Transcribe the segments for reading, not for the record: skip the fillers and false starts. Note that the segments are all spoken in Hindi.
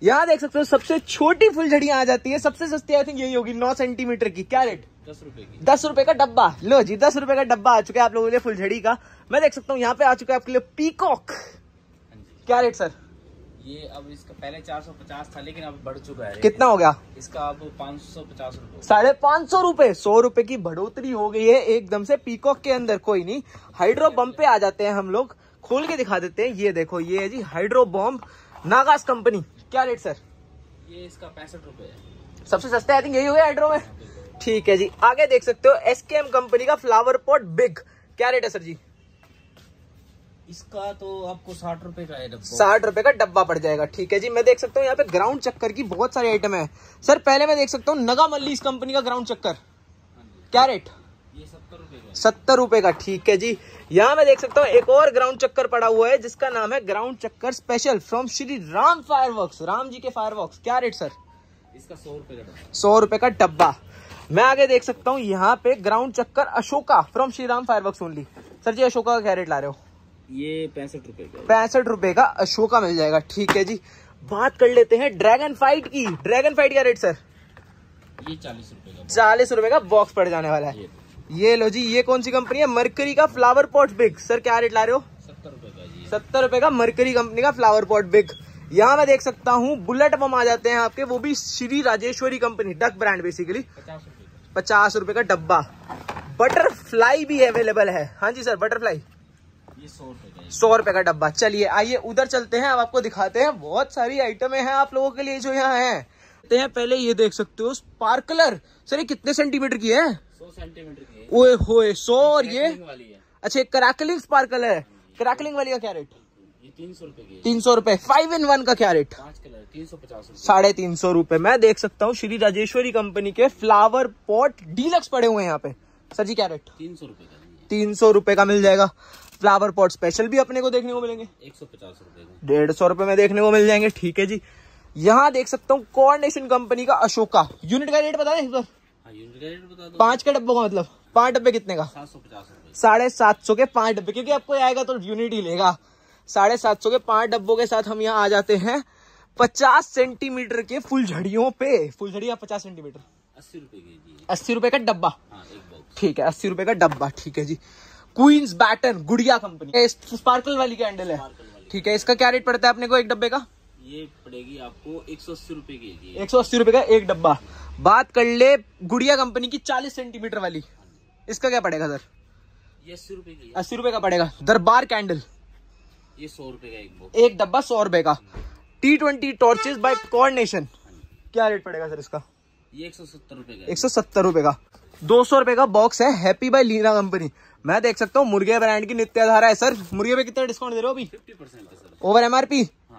यहाँ देख सकते हो सबसे छोटी फुलझड़ियाँ आ जाती है, सबसे सस्ती आई थिंक यही होगी 9 सेंटीमीटर की। क्या रेट? 10 रुपए की। 10 रुपए का डब्बा। लो जी 10 रुपए का डब्बा आ चुका है आप लोगों के लिए फुलझड़ी का। मैं देख सकता हूँ यहाँ पे आ चुका है आपके लिए पीकॉक। क्या रेट सर? ये अब इसका पहले 450 था लेकिन अब बढ़ चुका है। कितना हो गया इसका? अब 550 रुपए। 550 रुपए, 100 रुपए की बढ़ोतरी हो गई है एकदम से पीकॉक के अंदर। कोई नहीं, हाइड्रो बम पे आ जाते हैं हम लोग, खोल के दिखा देते हैं। ये देखो ये है जी हाइड्रो बम, नागास कंपनी। क्या रेट सर? ये इसका 65 रुपए है। सबसे सस्ता आई थिंक यही हो गया हाइड्रो में। ठीक है जी। आगे देख सकते हो एसकेएम कंपनी का फ्लावर पॉट बिग। क्या रेट है सर जी? इसका तो आपको 60 रुपए का है डब्बा। 60 रुपए का डब्बा पड़ जाएगा। ठीक है जी। मैं देख सकता हूँ यहाँ पे ग्राउंड चक्कर की बहुत सारी आइटम है सर। पहले मैं देख सकता हूँ नगा मल्ली इस कंपनी का ग्राउंड चक्कर। क्या रेट? ये 70 रुपए का। 70 रुपए का। ठीक है जी। यहाँ मैं देख सकता हूँ एक और ग्राउंड चक्कर पड़ा हुआ है जिसका नाम है ग्राउंड चक्कर special from Shri Ram fireworks, Ram ji के फायरवर्क्स। क्या रेट सर? इसका 100 रुपए का डब्बा। 100 रुपए का डब्बा। मैं आगे देख सकता हूँ यहाँ पे ग्राउंड चक्कर Ashoka from Shri Ram fireworks only. Sir जी अशोका का क्या रेट ला रहे हो? ये 65 रुपए का। 65 रुपए का अशोका मिल जाएगा। ठीक है जी। बात कर लेते हैं ड्रैगन फाइट की। ड्रैगन फाइट का रेट सर? ये 40 रुपए का। 40 रुपए का बॉक्स पड़ जाने वाला है। ये लो जी। ये कौन सी कंपनी है? मरकरी का फ्लावर पॉट बिग। सर क्या रेट ला रहे हो? 70 रुपए का जी। 70 रुपए का मरकरी कंपनी का फ्लावर पॉट बिग। यहाँ मैं देख सकता हूँ बुलेट बम आ जाते हैं आपके, वो भी Shri Rajeshwari company, duck brand basically. 50 रुपए का डब्बा। बटरफ्लाई भी अवेलेबल है। हाँ जी सर बटरफ्लाई। ये 100 रुपए का। 100 रुपए का डब्बा। चलिए आइए उधर चलते हैं, अब आपको दिखाते हैं। बहुत सारी आइटमें हैं आप लोगों के लिए जो यहाँ है। पहले ये देख सकते हो स्पार्कलर। सर ये कितने सेंटीमीटर की है? 100 सेंटीमीटर की। ओए होए 100। और ये वाली है। अच्छा क्रैकलिंग स्पार्कलर है। क्रैकलिंग वाली का क्या रेट? ये 300 रुपए की। 300 रुपए। 5 in 1 का क्या रेट? 5 कलर 350 रुपए। 350 रुपए। मैं देख सकता हूँ श्री राजेश्वरी कंपनी के फ्लावर पॉट डीलक्स पड़े हुए हैं यहाँ पे। सर जी क्या रेट? 300 रुपए का। 300 रुपए का मिल जाएगा। फ्लावर पॉट स्पेशल भी अपने को देखने को मिलेंगे 150 रुपए का। 150 रुपए में देखने को मिल जाएंगे। ठीक है जी। यहाँ देख सकता हूँ कोऑर्डिनेशन कंपनी का अशोका। यूनिट का रेट बता दें सर? यूनिट का रेट बता दो। 5 के डब्बों का मतलब 5 डब्बे कितने का? 750 रुपए। 750 के 5 डब्बे, क्योंकि आपको आएगा तो यूनिट ही लेगा। 750 के 5 डब्बों के साथ हम यहाँ आ जाते हैं 50 सेंटीमीटर के फुलझड़ियों पे। फुलझड़ियाँ 50 सेंटीमीटर 80 रुपए की। 80 रुपए का डब्बा। हाँ, एक बॉक्स। ठीक है 80 रुपए का डब्बा। ठीक है जी। Queens baton Gudiya company, sparkle वाली कैंडल है। ठीक है। इसका क्या रेट पड़ता है अपने को एक डब्बे का? ये पड़ेगी आपको 180 रुपए की। 180 रुपए का एक डब्बा। बात कर ले गुड़िया कंपनी की 40 सेंटीमीटर वाली, इसका क्या पड़ेगा सर? ये 80 रुपए की। 80 रुपए का पड़ेगा। दरबार कैंडल ये 100 रुपए का एक बॉक्स। एक डब्बा 100 रुपए का। T20 टॉर्चेस बाय कोऑर्डिनेशन, क्या रेट पड़ेगा सर इसका? ये 170 रुपए का। 170 रुपए का। 200 रुपए का बॉक्स है हैप्पी बाय लीना कंपनी। मैं देख सकता हूँ मुर्गे ब्रांड की नित्याधारा है सर। मुर्गे पे कितना डिस्काउंट दे रहे हो अभी? 50% है सर। ओवर MRP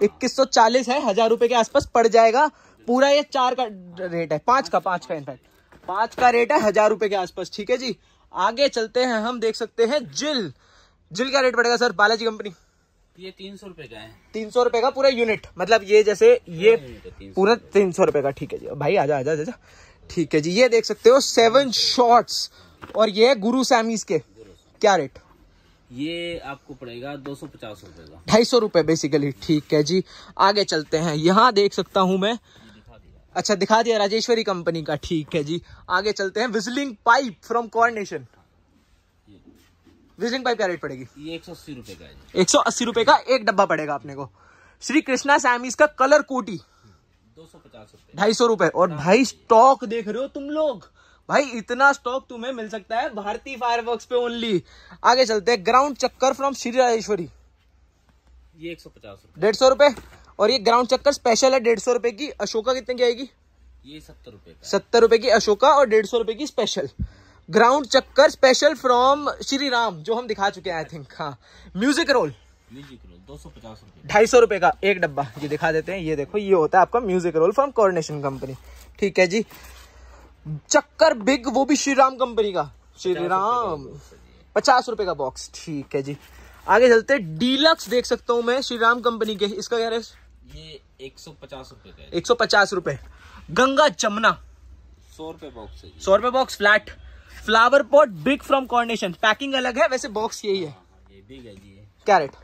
2140 है, 1000 रुपए के आसपास पड़ जाएगा पूरा। ये 4 का रेट है, 5 का इनफैक्ट 5 का रेट है, 1000 रुपए के आसपास। ठीक है जी। आगे चलते हैं, हम देख सकते हैं जिल का रेट पड़ेगा सर बालाजी कंपनी। ये 300 रुपए का है। 300 रुपए का पूरा यूनिट, मतलब ये जैसे ये पूरा 300 रुपए का। ठीक है जी भाई आजा आजा आजा। ठीक है जी। ये देख सकते हो 7 शॉट्स और ये है गुरु सैमीज के। क्या रेट? ये आपको पड़ेगा 250 रुपए का। 250 रुपए बेसिकली। ठीक है जी। आगे चलते हैं। यहाँ देख सकता हूँ मैं, अच्छा दिखा दिया राजेश्वरी कंपनी का। ठीक है जी। आगे चलते हैं whistling pipe from coordination. Whistling pipe क्या रेट पड़ेगी? ये 180 रुपए का है। 180 रुपए का एक डब्बा पड़ेगा अपने को। श्री कृष्णा सैमीज का कलर कोटी 250 रुपए। 250 रुपए। और भाई स्टॉक देख रहे हो तुम लोग, भाई इतना स्टॉक तुम्हें मिल सकता है भारतीय फायरवर्क्स पे ओनली। आगे चलते हैं ग्राउंड चक्कर फ्रॉम श्री राजेश्वरी। ये 150 रुपए। 150 रुपए। और ये ग्राउंड चक्कर स्पेशल है 150 रुपए की। अशोका कितने की आएगी? ये 70 रुपए का। 70 रुपए की अशोका और 150 रुपए की स्पेशल। ग्राउंड चक्कर स्पेशल फ्रॉम श्री राम जो हम दिखा चुके हैं आई थिंक। हाँ। म्यूजिक रोल 250 रुपए। 250 रुपए का एक डब्बा। ये दिखा देते हैं। ये देखो ये होता है आपका music roll from coordination company. ठीक है जी। चक्कर बिग, वो भी श्री राम कंपनी का। श्री राम 50 रुपए का बॉक्स। ठीक है जी। आगे चलते डीलक्स देख सकता हूँ मैं श्री राम कंपनी के। इसका क्या रेट? ये 150 रुपए का है। 150 रुपए। गंगा जमुना 100 रुपए बॉक्स है। 100 रुपए box flat. Flower pot big from coordination, packing अलग है, वैसे बॉक्स यही है। ये बिग है जी। क्या रेट?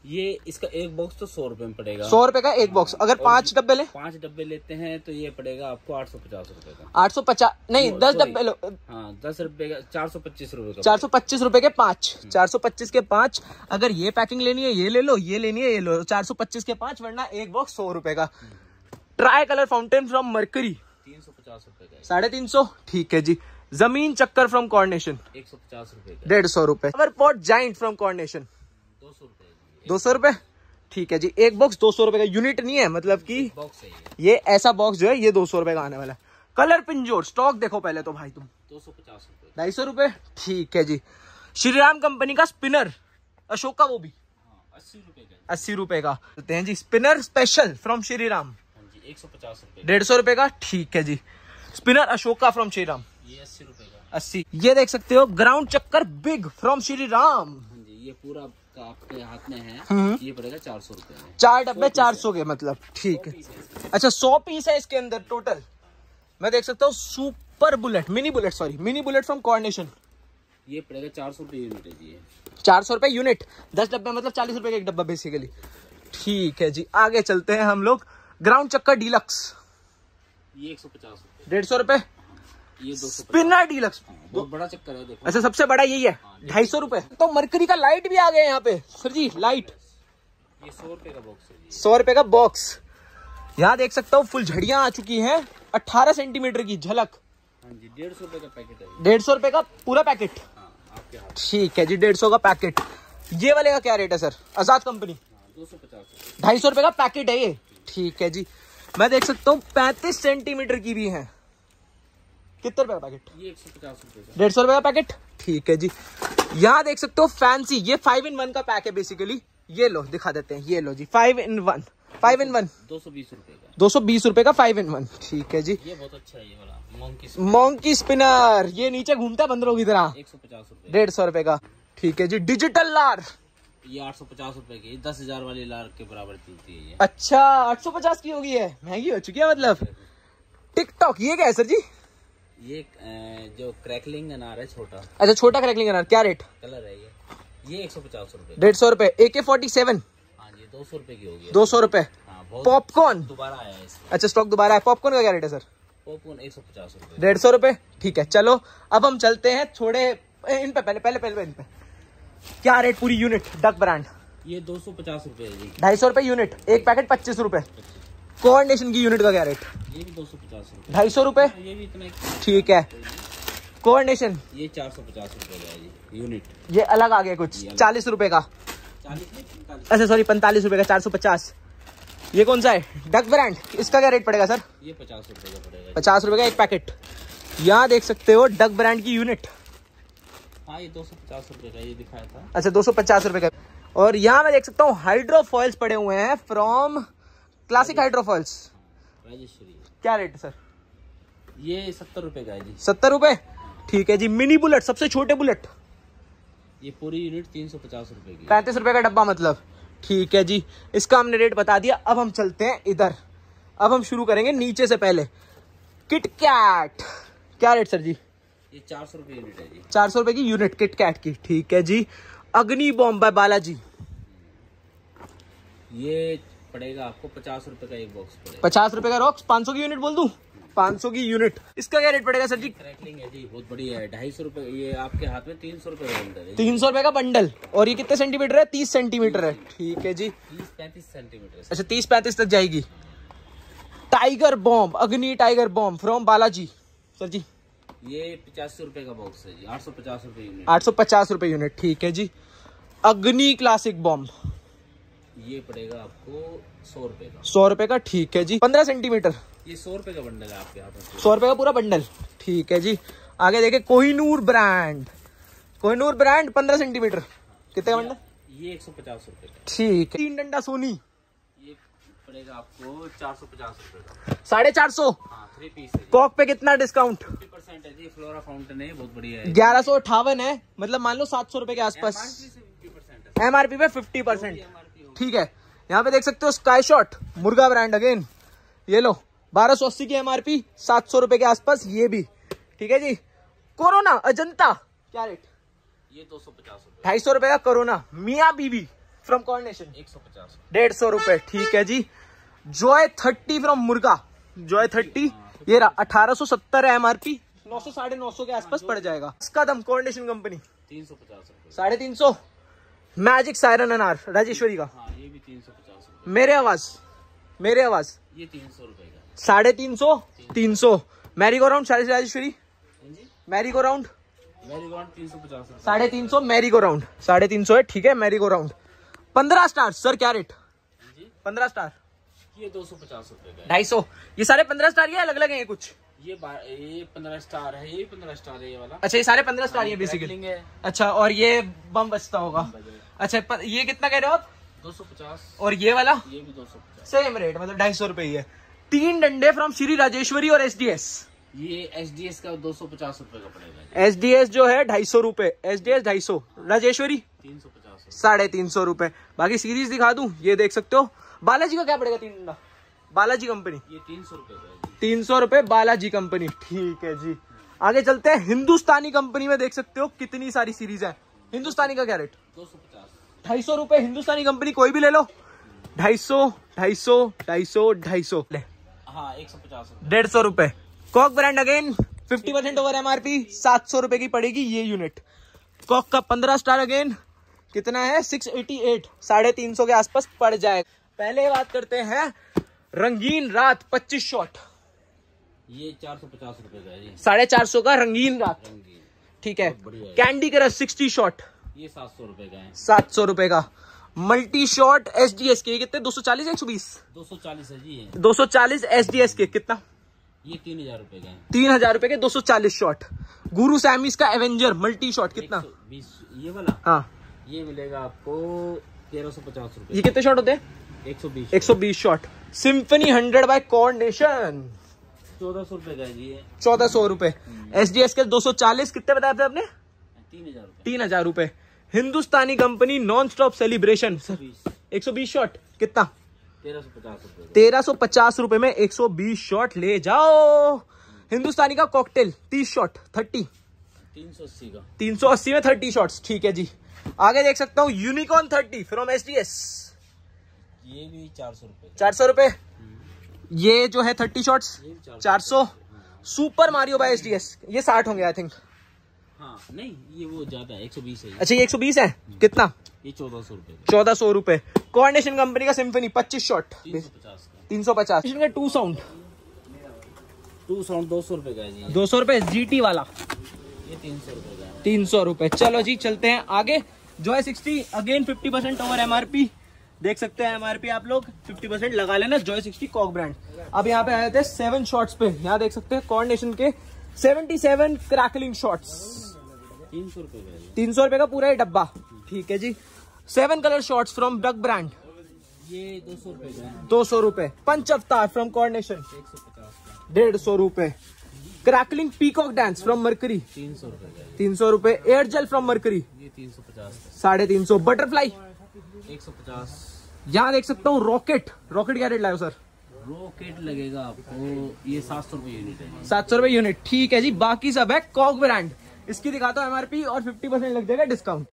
ये इसका एक बॉक्स तो 100 रुपए में पड़ेगा। 100 रुपए का एक बॉक्स। अगर 5 डब्बे ले, 5 डब्बे लेते हैं तो ये पड़ेगा आपको 850 रुपए का। 850 नहीं, 10 डब्बे लो। हाँ 10 रुपए का 425 रुपए का। 425 रुपए के 5, 425 के 5। अगर ये पैकिंग लेनी है ये ले लो, ये लेनी है ये लो। 425 के 5, वरना एक बॉक्स 100 रुपए का। Try colour fountain from Mercury 350 रुपए का। 350, ठीक है जी। जमीन चक्कर फ्रॉम कॉर्नेशन 150 रुपए का। 150 रुपए। Flower pot giant from Coronation 200 रुपए। 200 रुपए, ठीक है जी। एक बॉक्स 200 रुपए का। यूनिट नहीं है, मतलब कि बॉक्स है ये ऐसा बॉक्स जो है ये 200 रुपए का आने वाला है। कलर पिंजोर स्टॉक देखो पहले तो भाई तुम। 250 रुपए। 250 रुपए, ठीक है जी। श्रीराम कंपनी का स्पिनर अशोका, वो भी 80 रुपए का। 80 रुपए का देते हैं जी। स्पिनर स्पेशल फ्रॉम श्रीराम 150 रुपए। 150 रुपए का, ठीक है जी। स्पिनर अशोका फ्रॉम श्रीराम ये 80 रुपए का। 80। ये देख सकते हो ग्राउंड चक्कर बिग फ्रॉम श्रीराम। हाँ जी, ये पूरा का आपके हाथ में है। ये पड़ेगा 400 रुपए में। 4 डब्बे 400 के, मतलब ठीक है। अच्छा 100 पीस है इसके अंदर टोटल। मैं देख सकता हूँ super bullet, mini bullet, sorry mini bullet from Coronation. ये पड़ेगा 400 रुपए यूनिट है जी। 400 रुपए यूनिट, 10 डब्बे मतलब 40 रुपए का एक डब्बा बेसिकली। ठीक है जी, आगे चलते हैं हम लोग। ग्राउंड चक्कर डीलक्स ये 150 रुपए। 150 रुपए। ये 250। स्पिनर डीलक्स बहुत बड़ा चक्कर है देखो। अच्छा सबसे बड़ा यही है, 250 रुपए। तो मरकरी का लाइट भी आ गया यहाँ पे सर जी। लाइट ये 100 रुपए का बॉक्स है जी। 100 रुपए का बॉक्स। यहाँ देख सकता हूँ फुल झड़ियां आ चुकी हैं 18 सेंटीमीटर की झलक। हाँ जी 150 रुपए का पैकेट है। 150 रुपए का पूरा पैकेट, हाँ आपके हाथ। ठीक है जी। 150 का पैकेट। ये वाले का क्या रेट है सर? आजाद कंपनी 250 रुपए। 250 रुपए का पैकेट है ये, ठीक है जी। मैं देख सकता हूँ 35 सेंटीमीटर की भी है। कितने रुपए का पैकेट? ये 150 रुपए का। 150 रुपए का पैकेट, ठीक है जी। यहाँ देख सकते हो फैंसी, ये 5 in 1 का पैक है बेसिकली। ये लो दिखा देते हैं, ये लो जी 5 in 1, 5 in 1 220 रुपए का। 220 रुपए का 5 in 1, ठीक है जी। ये बहुत अच्छा है ये वाला मोंकी स्पिनर, ये नीचे घूमता है बंदरों की तरह। 150 रुपए। 150 रुपए का, ठीक है जी। डिजिटल लार ये 850 रुपए की, 10,000 वाली लार के बराबर चलती है ये। अच्छा 850 की होगी है, महंगी हो चुकी है मतलब। टिकटॉक ये क्या है सर जी? ये जो क्रैकलिंग अनार है छोटा। अच्छा छोटा क्रैकलिंग अनार, क्या रेट? कलर है ये 150 रुपए। 150 रुपए। AK-47 हाँ जी 200 रुपए की होगी। 200 रुपए। हाँ, बहुत पॉपकॉर्न दोबारा आया है इसमें। अच्छा स्टॉक दोबारा है। पॉपकॉर्न का क्या रेट है सर? पॉपकॉर्न 150 रुपए। 150 रुपए, ठीक है। चलो अब हम चलते हैं थोड़े इन पे, पहले इन पे क्या रेट पूरी यूनिट? डक ब्रांड ये 250 रुपए है जी। 250 रुपए यूनिट, एक पैकेट 25 रुपए। कोऑर्डिनेशन की यूनिट का क्या रेट? ये भी 250 रुपए। 250 रुपए, ये भी इतना ठीक है। कोऑर्डिनेशन ये 450 रुपए का है जी यूनिट। ये अलग आ गया कुछ 40 रुपए का। 40 अच्छा सॉरी 45 रुपए का, 450। ये कौन सा है? डक ब्रांड, इसका क्या रेट पड़ेगा सर? ये 50 रुपए का पड़ेगा। 50 रुपए का एक पैकेट। यहाँ देख सकते हो डक ब्रांड की यूनिट। हाँ ये 250 रुपए का ये दिखाया था। अच्छा 250 रुपए का। और यहाँ मैं देख सकता हूँ हाइड्रोफॉइल्स पड़े हुए हैं फ्रॉम क्लासिक हाइड्रोफॉइल्स। राजेश्वरी क्या रेट है सर? ये 70 रुपए का है जी। 70 रुपए, ठीक है जी। मिनी बुलेट, सबसे छोटे बुलेट, ये पूरी यूनिट 350 रुपए की। 35 रुपए का डब्बा मतलब, ठीक है जी। इसका हमने रेट बता दिया। अब हम चलते हैं इधर। अब हम शुरू करेंगे नीचे से पहले। किटकैट, क्या रेट सर जी? ये 400 रुपए यूनिट है जी। 400 रुपए की यूनिट किटकैट की, ठीक है जी। अग्नि बॉम्ब बाय बालाजी, ये पड़ेगा आपको 50 रुपए का एक बॉक्स पड़ेगा। 50 रुपए का रॉक्स। 500 की यूनिट बोल दूं? 500 की यूनिट। इसका क्या रेट पड़ेगा सर जी? क्रैकलिंग है जी, बहुत बढ़िया है। 250 रुपए ये आपके हाथ में 300 रुपए का बंडल है। 300 रुपए का बंडल। और ये कितने सेंटीमीटर है? 30 सेंटीमीटर है, ठीक है जी। 30-35 सेंटीमीटर। अच्छा 30-35 तक जाएगी। Tiger bomb, Agni tiger bomb from Balaji sir जी। ये 85 रुपए का बॉक्स है जी। 850 रुपए यूनिट। 850 रुपए यूनिट, ठीक है जी। अग्नि क्लासिक बॉम्ब, ये पड़ेगा आपको 100 रुपए का। 100 रुपए का, ठीक है जी। 15 सेंटीमीटर, ये 100 रुपए का बंडल है आपके हाथ में। 100 रुपए का पूरा बंडल, ठीक है जी। आगे देखे Kohinoor brand, Kohinoor brand 15 centimetre. कितने का बंडल? ये 150 रुपए का, ठीक है। 3 डंडा सोनी, ये पड़ेगा आपको 450 रुपए का। 450। हाँ 3 पीस है। कॉक पे कितना डिस्काउंट? 50% है जी। फ्लोरा फाउंटेन है, बहुत बढ़िया है। 1158 है, मतलब मान लो 700 रुपए के आसपास। MRP पे 50%, ठीक है। यहाँ पे देख सकते हो sky shot, Murga brand again. ये लो 1280 की MRP, 700 रुपए के आसपास ये भी, ठीक है जी। कोरोना अजंता, क्या रेट? ये 250 रुपए। 250 रुपए का कोरोना। मियाँ बीबी, फ्रॉम कॉर्नेशन 150। 150 रुपए, ठीक है जी। जॉय 30 फ्रॉम मुर्गा, जॉय 30 ये रहा 1870 है MRP, 900 950 के आसपास पड़ जाएगा। इसका दम कॉर्नेशन कंपनी 350 रुपए। 350। मैजिक सायरन अनार राजेश्वरी का, हाँ ये भी 350 रुपए। मेरे आवाज ये 300 रुपए का। 350 300। Merry go round Rajeshwari, merry go round 350 रुपए। 350 मैरीगो राउंड 350 है, ठीक है। मैरीगो राउंड 15 स्टार सर, क्या रेट? 15 स्टार ये 250 रुपए का। 250। ये सारे 15 स्टार ये अलग अलग है कुछ? ये 15 स्टार है, ये 15 स्टार है ये वाला। अच्छा ये सारे 15 स्टार ये बेसिकली है। अच्छा, और ये बम बचता होगा। अच्छा ये कितना कह रहे हो आप? 250। और ये वाला? ये भी 250। सेम रेट, मतलब 250 रुपए ही है। 3 डंडे फ्रॉम श्री राजेश्वरी और SDS। ये SDS का 250 रुपए का पड़ेगा। SDS जो है 250 रुपए, SDS 250, राजेश्वरी 350। 350 रुपए। बाकी सीरीज दिखा दूं, ये देख सकते हो। बालाजी का क्या पड़ेगा 3 डंडा? बालाजी कंपनी ये 300 रुपए का है। 300 रुपए बालाजी कंपनी, ठीक है जी। आगे चलते हैं हिंदुस्तानी कंपनी में, देख सकते हो कितनी सारी सीरीज है। हिंदुस्तानी का क्या रेट? 250। 250 रुपए हिंदुस्तानी कंपनी, कोई भी ले लो। 250 250 250 250 ले। हाँ 150 रुपए। 150 रुपए। कॉक ब्रांड अगेन 50% ओवर MRP, 700 रुपए की पड़ेगी ये यूनिट। कॉक का 15 स्टार अगेन कितना है? 688, 350 के आसपास पड़ जाएगा। पहले बात करते हैं रंगीन रात 25 शॉट, ये 450 रुपए का है। 450 का रंगीन रात, रंगीन, ठीक है। बढ़िया है। कैंडी क्रश 60 शॉट, ये 700 रुपए का है। 700 रुपए का। मल्टी शॉट SDS के कितने? 240 120 240 है जी ये। 240 SDS के कितना? ये 3000 रुपए का है। 3000 रुपए के 240 शॉट। गुरु सैमीज का एवेंजर मल्टी शॉट कितना? 120 ये वाला। हाँ ये मिलेगा आपको 1350 रुपए। ये कितने शॉट होते हैं? 120 शॉट। सिम्फनी 100 बाय कॉर्नेशन 1400 रुपए का है जी ये। 1400 रुपए। SDS के 240 कितने बताया थे आपने? 3000 रुपए। 3000 रुपए। Hindustani company non stop celebration 120 shot कितना? 1350 रुपए। 1350 रुपए में 120 शॉट ले जाओ। हिंदुस्तानी का कॉकटेल 30 शॉट 30, 380 का। 380 में 30 शॉट्स, ठीक है जी। आगे देख सकता हूँ यूनिकॉर्न 30 फ्रॉम SDS, ये भी 400 रुपए। 400 रुपए। ये जो है 30 शॉट्स ये भी 400। सुपर मारियो बाय SDS ये 60 होंगे आई थिंक। हाँ नहीं ये वो ज्यादा है, 120 है। अच्छा ये 120 है, कितना? ये 1400 रुपए। 1400 रुपए। कॉर्नेशन कंपनी का सिम्फनी 25 शॉट 350 का। 350। 2 साउंड 200 रुपए का है जी। 200 रुपए। GT वाला ये 300 रुपए का है। 300 रुपए। चलो जी चलते हैं आगे। जॉय 60 अगेन 50% ओवर MRP, देख सकते हैं MRP आप लोग 50% लगा लेना। Joy 60 cock brand. अब यहाँ पे आए थे 7 शॉट्स पे, यहाँ देख सकते हैं कॉर्नेशन के 77 क्रैकलिंग शॉट्स 300 रुपए का है। 300 रुपए का पूरा ही डब्बा, ठीक है जी। 7 colour shots from duck brand ये 200 रुपए का है। 200 रुपए। पंच अवतार फ्रॉम कॉर्नेशन 150 का। 150 रुपए। Crackling peacock dance from Mercury 300 रुपए का है। 300 रुपए। एयर जेल फ्रॉम मरकरी ये 350 का। 350। बटरफ्लाई 150। यहाँ देख सकता हूँ रॉकेट क्या रेट लाए सर? रॉकेट लगेगा आपको ये 700 रुपए यूनिट है। 700 रुपए यूनिट, ठीक है जी। बाकी सब है कॉक ब्रांड। इसकी दिखाता हूँ MRP और 50% लग जाएगा डिस्काउंट।